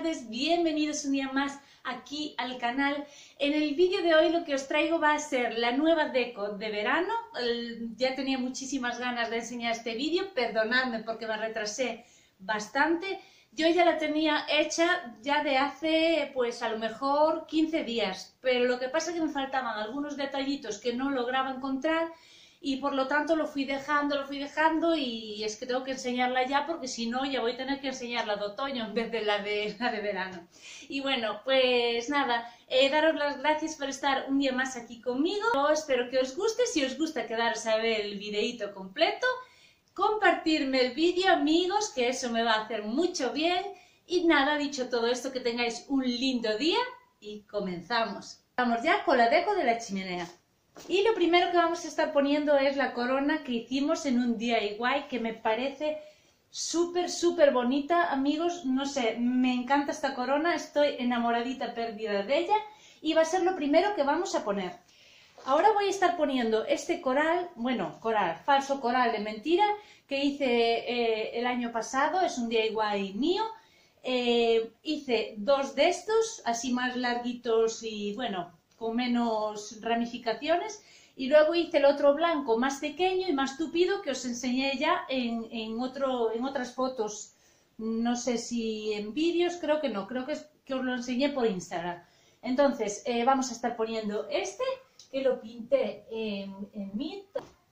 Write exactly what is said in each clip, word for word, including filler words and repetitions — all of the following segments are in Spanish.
tardes, bienvenidos un día más aquí al canal. En el vídeo de hoy lo que os traigo va a ser la nueva deco de verano. Ya tenía muchísimas ganas de enseñar este vídeo, perdonadme porque me retrasé bastante. Yo ya la tenía hecha ya de hace, pues a lo mejor quince días, pero lo que pasa es que me faltaban algunos detallitos que no lograba encontrar y por lo tanto lo fui dejando, lo fui dejando y es que tengo que enseñarla ya porque si no ya voy a tener que enseñarla de otoño en vez de la de, la de verano. Y bueno, pues nada, eh, daros las gracias por estar un día más aquí conmigo. Yo espero que os guste, si os gusta quedaros a ver el videíto completo. Compartirme el vídeo, amigos, que eso me va a hacer mucho bien. Y nada, dicho todo esto, que tengáis un lindo día y comenzamos. Vamos ya con la deco de la chimenea. Y lo primero que vamos a estar poniendo es la corona que hicimos en un D I Y que me parece súper, súper bonita, amigos. No sé, me encanta esta corona, estoy enamoradita perdida de ella y va a ser lo primero que vamos a poner. Ahora voy a estar poniendo este coral, bueno, coral, falso coral de mentira, que hice eh, el año pasado, es un D I Y mío. Eh, hice dos de estos, así más larguitos y bueno, con menos ramificaciones, y luego hice el otro blanco más pequeño y más tupido que os enseñé ya en, en, otro, en otras fotos, no sé si en vídeos, creo que no, creo que, es, que os lo enseñé por Instagram. Entonces eh, vamos a estar poniendo este, que lo pinté en, en mint.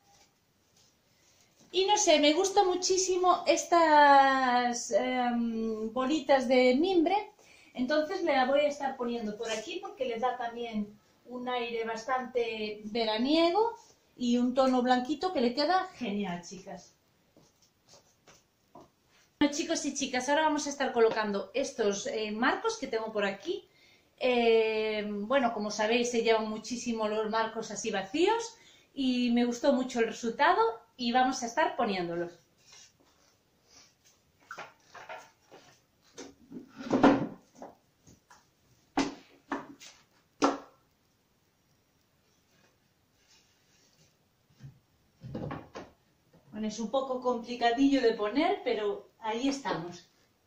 Y no sé, me gustan muchísimo estas eh, bolitas de mimbre, entonces le la voy a estar poniendo por aquí porque les da también un aire bastante veraniego y un tono blanquito que le queda genial, chicas. Bueno, chicos y chicas, ahora vamos a estar colocando estos eh, marcos que tengo por aquí. Eh, bueno, como sabéis, se llevan muchísimo los marcos así vacíos y me gustó mucho el resultado y vamos a estar poniéndolos. Bueno, es un poco complicadillo de poner, pero ahí estamos.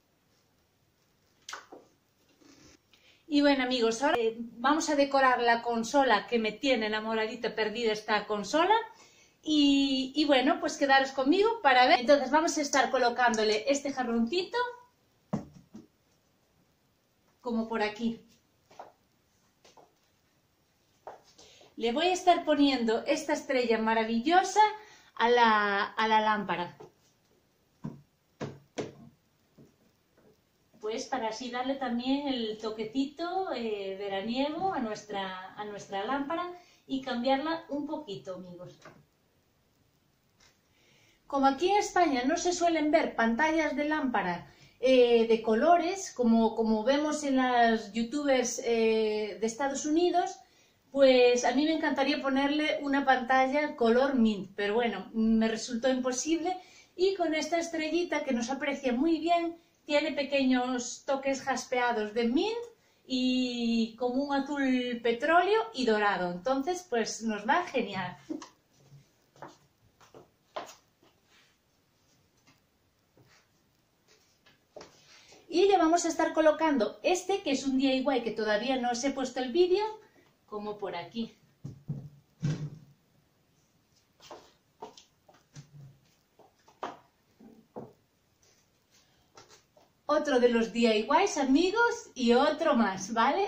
Y bueno, amigos, ahora eh, vamos a decorar la consola que me tiene enamoradita perdida esta consola. Y, y bueno, pues quedaros conmigo para ver. Entonces vamos a estar colocándole este jarroncito, como por aquí. Le voy a estar poniendo esta estrella maravillosa a la, a la lámpara. Pues para así darle también el toquecito eh, veraniego a nuestra, a nuestra lámpara y cambiarla un poquito, amigos. Como aquí en España no se suelen ver pantallas de lámpara eh, de colores, como, como vemos en las youtubers eh, de Estados Unidos, pues a mí me encantaría ponerle una pantalla color mint, pero bueno, me resultó imposible y con esta estrellita que nos aprecia muy bien, tiene pequeños toques jaspeados de mint y como un azul petróleo y dorado, entonces pues nos va genial. Y le vamos a estar colocando este, que es un D I Y que todavía no os he puesto el vídeo, como por aquí. Otro de los D I Ys, amigos, y otro más, ¿vale?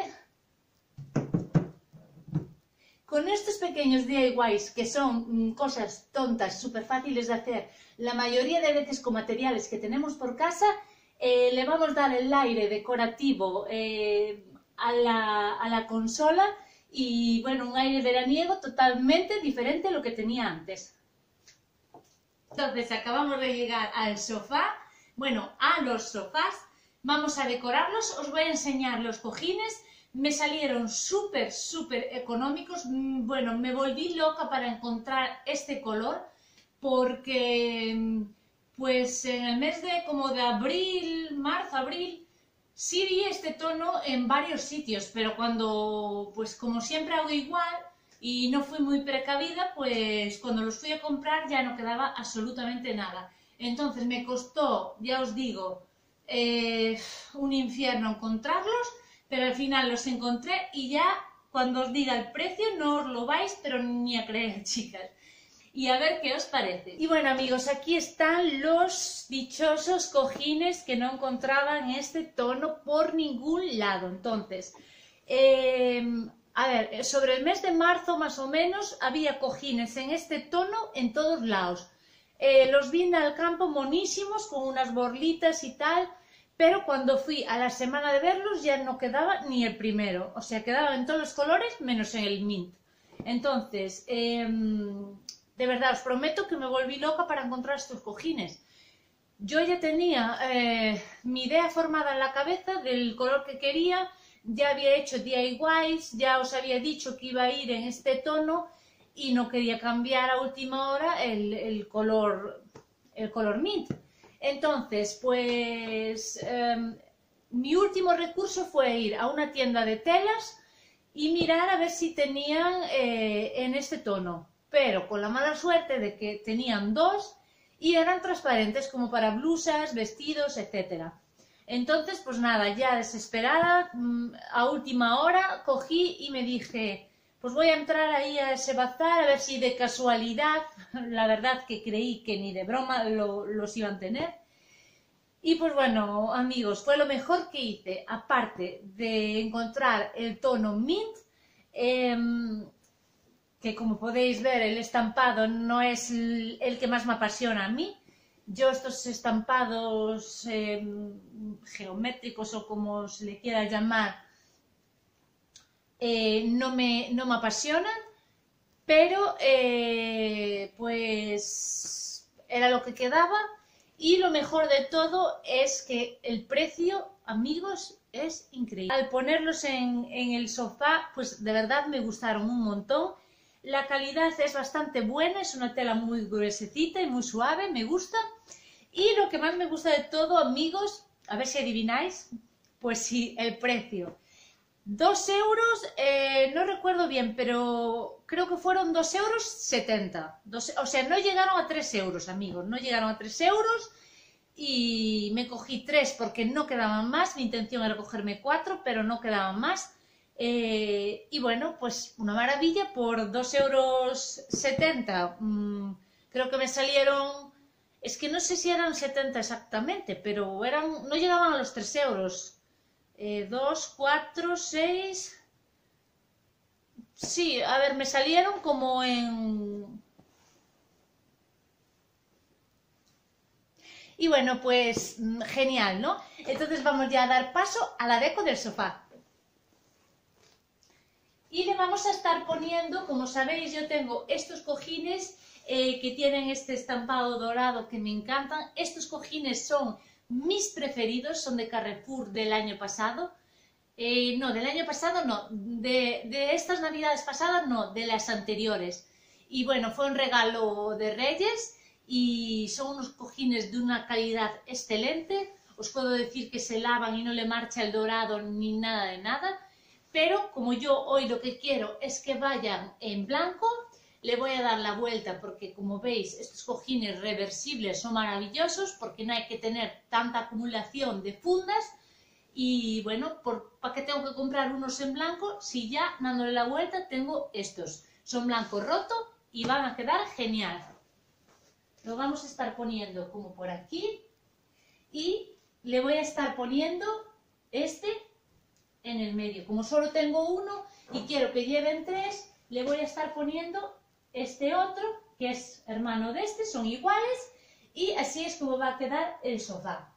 Con estos pequeños D I Ys, que son cosas tontas, súper fáciles de hacer, la mayoría de veces con materiales que tenemos por casa, eh, le vamos a dar el aire decorativo eh, a, la, a la consola y, bueno, un aire veraniego totalmente diferente a lo que tenía antes. Entonces, acabamos de llegar al sofá, bueno, a los sofás, vamos a decorarlos, os voy a enseñar los cojines, me salieron súper, súper económicos, bueno, me volví loca para encontrar este color, porque pues en el mes de como de abril, marzo, abril, sí vi este tono en varios sitios, pero cuando, pues como siempre hago igual y no fui muy precavida, pues cuando los fui a comprar ya no quedaba absolutamente nada. Entonces me costó, ya os digo, eh, un infierno encontrarlos, pero al final los encontré y ya cuando os diga el precio no os lo vais pero ni a creer, chicas. Y a ver qué os parece. Y bueno, amigos, aquí están los dichosos cojines que no encontraba en este tono por ningún lado. Entonces, eh, a ver, sobre el mes de marzo más o menos había cojines en este tono en todos lados. Eh, los vi en el campo monísimos con unas borlitas y tal, pero cuando fui a la semana de verlos ya no quedaba ni el primero. O sea, quedaba en todos los colores menos en el mint. Entonces, eh, de verdad, os prometo que me volví loca para encontrar estos cojines. Yo ya tenía eh, mi idea formada en la cabeza del color que quería, ya había hecho D I Ys, ya os había dicho que iba a ir en este tono y no quería cambiar a última hora el, el, color, el color mint. Entonces, pues, eh, mi último recurso fue ir a una tienda de telas y mirar a ver si tenían eh, en este tono. Pero con la mala suerte de que tenían dos y eran transparentes como para blusas, vestidos, etcétera. Entonces, pues nada, ya desesperada, a última hora cogí y me dije, pues voy a entrar ahí a ese bazar a ver si de casualidad, la verdad que creí que ni de broma lo, los iban a tener. Y pues bueno, amigos, fue lo mejor que hice, aparte de encontrar el tono mint, eh, que como podéis ver el estampado no es el que más me apasiona a mí. Yo estos estampados eh, geométricos o como se le quiera llamar eh, no, me, no me apasionan, pero eh, pues era lo que quedaba y lo mejor de todo es que el precio, amigos, es increíble. Al ponerlos en, en el sofá, pues de verdad me gustaron un montón. La calidad es bastante buena, es una tela muy gruesecita y muy suave, me gusta. Y lo que más me gusta de todo, amigos, a ver si adivináis, pues sí, el precio. Dos euros, eh, no recuerdo bien, pero creo que fueron dos euros setenta. Dos, o sea, no llegaron a tres euros, amigos, no llegaron a tres euros. Y me cogí tres porque no quedaban más, mi intención era cogerme cuatro, pero no quedaban más. Eh, y bueno, pues una maravilla por dos euros setenta. Mm, creo que me salieron, es que no sé si eran setenta exactamente, pero eran, no llegaban a los tres euros. Eh, dos, cuatro, seis. Sí, a ver, me salieron como en. Y bueno, pues genial, ¿no? Entonces vamos ya a dar paso a la deco del sofá. Y le vamos a estar poniendo, como sabéis, yo tengo estos cojines eh, que tienen este estampado dorado que me encantan. Estos cojines son mis preferidos, son de Carrefour del año pasado. Eh, no, del año pasado no, de, de estas navidades pasadas no, de las anteriores. Y bueno, fue un regalo de Reyes y son unos cojines de una calidad excelente. Os puedo decir que se lavan y no le marcha el dorado ni nada de nada. Pero como yo hoy lo que quiero es que vayan en blanco, le voy a dar la vuelta porque como veis estos cojines reversibles son maravillosos porque no hay que tener tanta acumulación de fundas y bueno, ¿para qué tengo que comprar unos en blanco si ya dándole la vuelta tengo estos? Son blanco roto y van a quedar genial. Lo vamos a estar poniendo como por aquí y le voy a estar poniendo este en el medio. Como solo tengo uno y quiero que lleven tres, le voy a estar poniendo este otro, que es hermano de este, son iguales, y así es como va a quedar el sofá.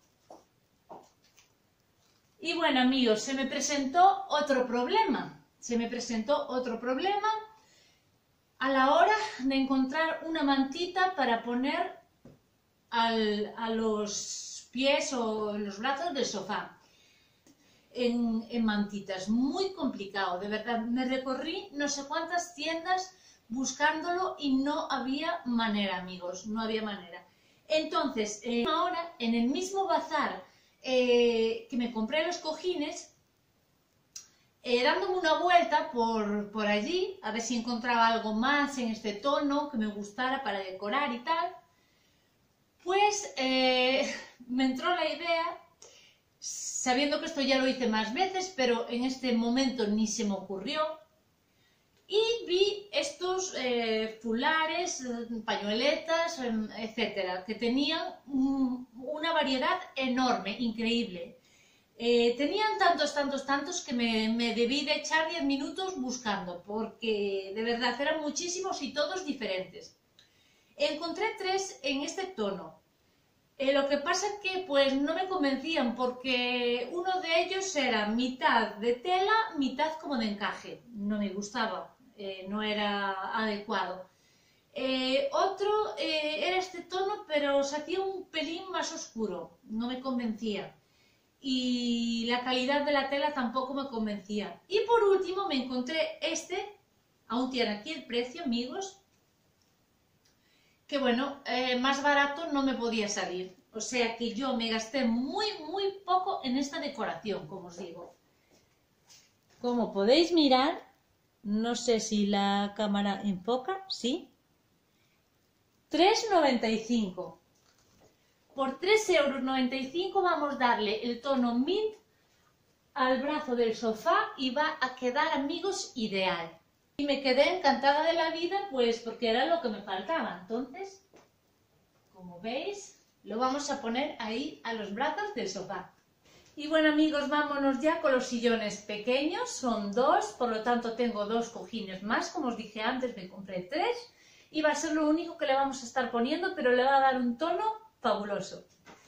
Y bueno, amigos, se me presentó otro problema. Se me presentó otro problema a la hora de encontrar una mantita para poner al, a los pies o en los brazos del sofá. En, en mantitas, muy complicado, de verdad, me recorrí no sé cuántas tiendas buscándolo y no había manera, amigos, no había manera. Entonces, eh, ahora en el mismo bazar eh, que me compré los cojines, eh, dándome una vuelta por, por allí, a ver si encontraba algo más en este tono que me gustara para decorar y tal, pues eh, me entró la idea sabiendo que esto ya lo hice más veces, pero en este momento ni se me ocurrió. Y vi estos eh, fulares, pañoletas, etcétera, que tenían un, una variedad enorme, increíble. Eh, tenían tantos, tantos, tantos que me, me debí de echar diez minutos buscando, porque de verdad eran muchísimos y todos diferentes. Encontré tres en este tono. Eh, lo que pasa es que pues no me convencían, porque uno de ellos era mitad de tela, mitad como de encaje. No me gustaba, eh, no era adecuado. Eh, otro eh, era este tono, pero se hacía un pelín más oscuro, no me convencía. Y la calidad de la tela tampoco me convencía. Y por último me encontré este, aún tiene aquí el precio, amigos, que bueno, eh, más barato no me podía salir. O sea que yo me gasté muy, muy poco en esta decoración, como os digo. Como podéis mirar, no sé si la cámara enfoca, ¿sí? tres noventa y cinco. Por tres euros noventa y cinco vamos a darle el tono mint al brazo del sofá y va a quedar, amigos, ideal. Y me quedé encantada de la vida, pues porque era lo que me faltaba. Entonces, como veis, lo vamos a poner ahí a los brazos del sofá. Y bueno, amigos, vámonos ya con los sillones pequeños. Son dos, por lo tanto tengo dos cojines más. Como os dije antes, me compré tres. Y va a ser lo único que le vamos a estar poniendo, pero le va a dar un tono fabuloso.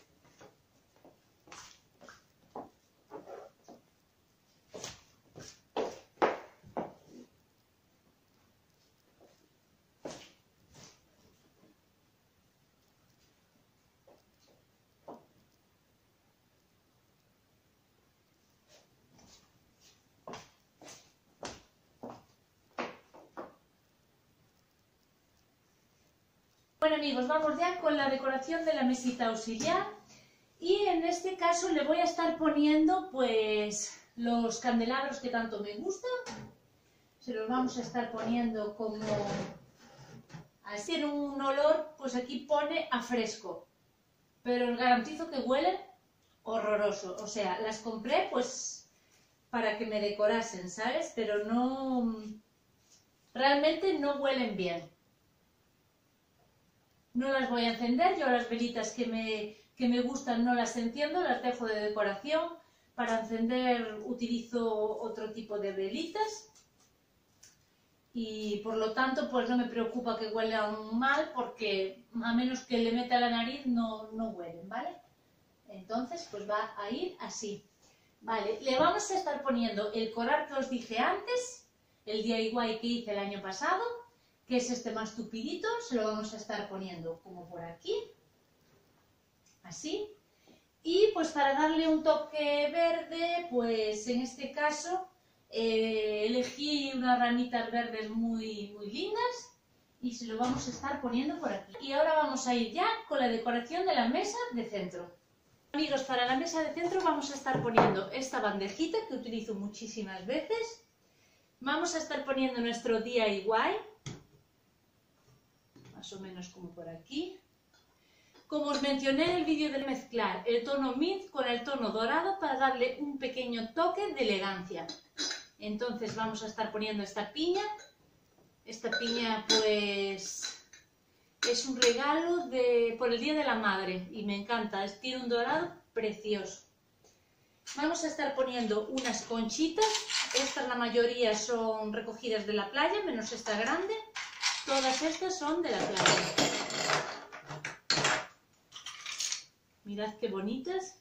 Bueno, amigos, vamos ya con la decoración de la mesita auxiliar y en este caso le voy a estar poniendo pues los candelabros que tanto me gustan. Se los vamos a estar poniendo como así en un olor, pues aquí pone a fresco, pero os garantizo que huelen horroroso. O sea, las compré pues para que me decorasen, ¿sabes? Pero no, realmente no huelen bien. No las voy a encender, yo las velitas que me, que me gustan no las enciendo, las dejo de decoración. Para encender utilizo otro tipo de velitas y por lo tanto pues no me preocupa que huelan mal, porque a menos que le meta la nariz no, no huelen, ¿vale? Entonces pues va a ir así. Vale, le vamos a estar poniendo el coral que os dije antes, el D I Y que hice el año pasado, que es este más tupidito. Se lo vamos a estar poniendo como por aquí, así. Y pues para darle un toque verde, pues en este caso eh, elegí unas ramitas verdes muy, muy lindas y se lo vamos a estar poniendo por aquí. Y ahora vamos a ir ya con la decoración de la mesa de centro. Amigos, para la mesa de centro vamos a estar poniendo esta bandejita que utilizo muchísimas veces. Vamos a estar poniendo nuestro D I Y, más o menos como por aquí. Como os mencioné en el vídeo de mezclar el tono mint con el tono dorado para darle un pequeño toque de elegancia. Entonces vamos a estar poniendo esta piña. Esta piña pues es un regalo de, por el Día de la Madre y me encanta, tiene un dorado precioso. Vamos a estar poniendo unas conchitas. Estas la mayoría son recogidas de la playa, menos esta grande. Todas estas son de la playa. Mirad qué bonitas.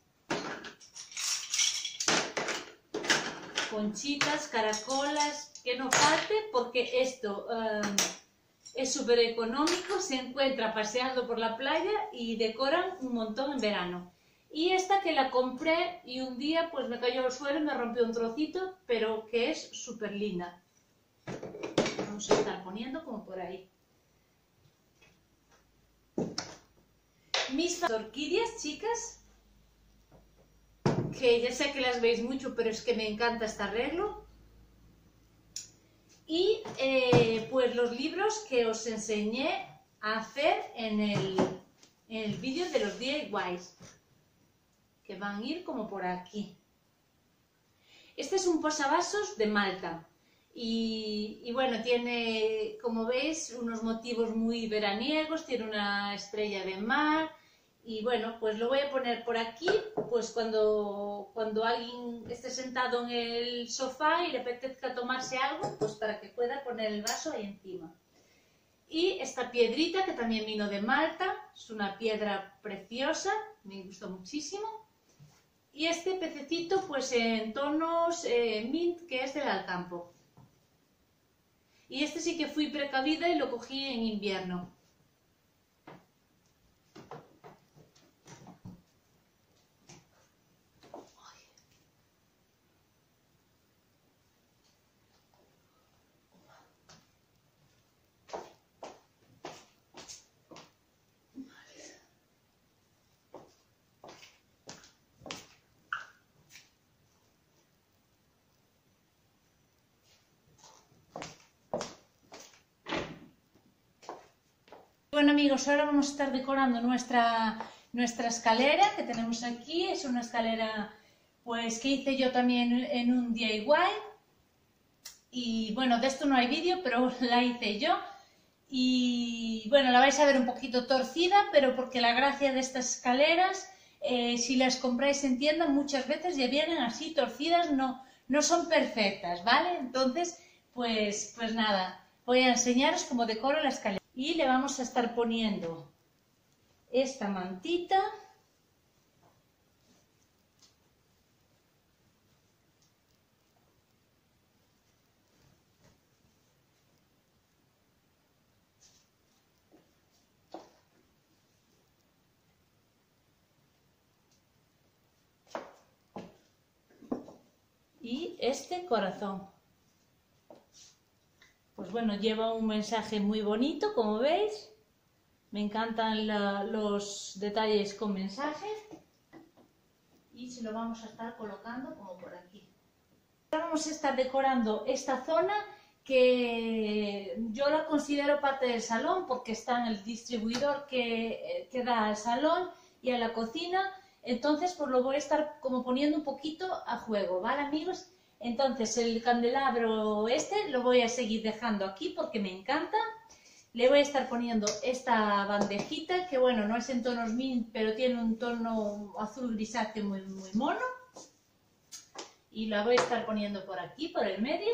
Conchitas, caracolas, que no falte, porque esto um, es súper económico, se encuentra paseando por la playa y decoran un montón en verano. Y esta que la compré y un día pues me cayó al suelo y me rompió un trocito, pero que es súper linda. Vamos a estar poniendo como por ahí. Mis orquídeas, chicas, que ya sé que las veis mucho, pero es que me encanta este arreglo. Y eh, pues los libros que os enseñé a hacer en el, en el vídeo de los D I Ys. que van a ir como por aquí. Este es un posavasos de Malta y, y bueno, tiene, como veis, unos motivos muy veraniegos, tiene una estrella de mar y bueno, pues lo voy a poner por aquí, pues cuando, cuando alguien esté sentado en el sofá y le apetezca tomarse algo, pues para que pueda poner el vaso ahí encima. Y esta piedrita que también vino de Malta, es una piedra preciosa, me gustó muchísimo. Y este pececito pues en tonos eh, mint, que es del Alcampo. Y este sí que fui precavida y lo cogí en invierno. Bueno amigos, ahora vamos a estar decorando nuestra, nuestra escalera que tenemos aquí. Es una escalera pues que hice yo también en un D I Y. Y bueno, de esto no hay vídeo, pero la hice yo. Y bueno, la vais a ver un poquito torcida, pero porque la gracia de estas escaleras, eh, si las compráis en tienda, muchas veces ya vienen así torcidas, no, no son perfectas, ¿vale? Entonces, pues, pues nada, voy a enseñaros cómo decoro la escalera. Y le vamos a estar poniendo esta mantita. Y este corazón. Pues bueno, lleva un mensaje muy bonito, como veis. Me encantan la, los detalles con mensajes. Y se lo vamos a estar colocando como por aquí. Ahora vamos a estar decorando esta zona que yo la considero parte del salón porque está en el distribuidor que, que da al salón y a la cocina. Entonces pues lo voy a estar como poniendo un poquito a juego, ¿vale amigos? Entonces el candelabro este lo voy a seguir dejando aquí porque me encanta. Le voy a estar poniendo esta bandejita que bueno, no es en tonos mint, pero tiene un tono azul grisáceo muy, muy mono. Y la voy a estar poniendo por aquí, por el medio.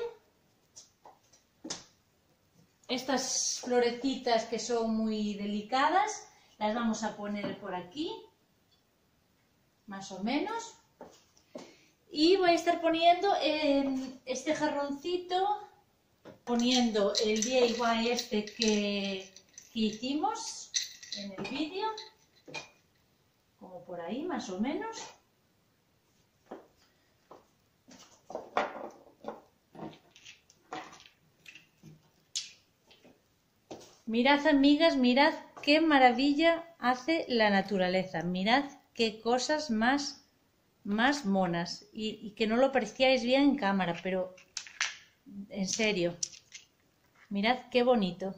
Estas florecitas que son muy delicadas las vamos a poner por aquí, más o menos. Y voy a estar poniendo en este jarroncito, poniendo el D I Y este que, que hicimos en el vídeo, como por ahí más o menos. Mirad amigas, mirad qué maravilla hace la naturaleza, mirad qué cosas más más monas y, y que no lo apreciáis bien en cámara, pero en serio, mirad qué bonito.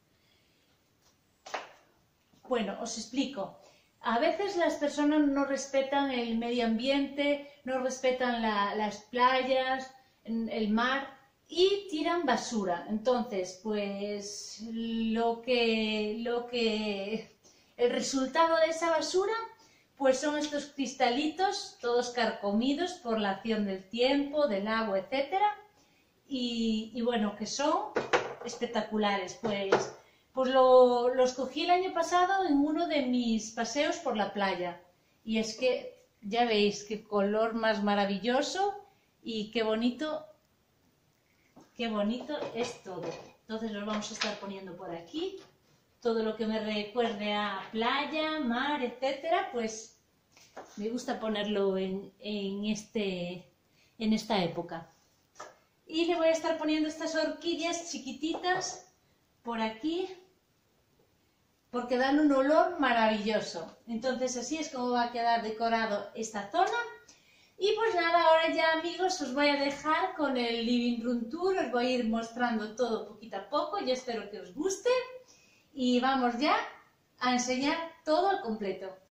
Bueno, os explico. A veces las personas no respetan el medio ambiente, no respetan la, las playas, el mar y tiran basura. Entonces, pues lo que, lo que, el resultado de esa basura pues son estos cristalitos, todos carcomidos por la acción del tiempo, del agua, etcétera. Y, y bueno, que son espectaculares. Pues, pues lo, los cogí el año pasado en uno de mis paseos por la playa. Y es que ya veis qué color más maravilloso y qué bonito, qué bonito es todo. Entonces los vamos a estar poniendo por aquí. Todo lo que me recuerde a playa, mar, etcétera, pues me gusta ponerlo en, en, este, en esta época. Y le voy a estar poniendo estas orquídeas chiquititas por aquí, porque dan un olor maravilloso. Entonces así es como va a quedar decorado esta zona. Y pues nada, ahora ya amigos os voy a dejar con el Living Room Tour, os voy a ir mostrando todo poquito a poco, yo espero que os guste. Y vamos ya a enseñar todo al completo.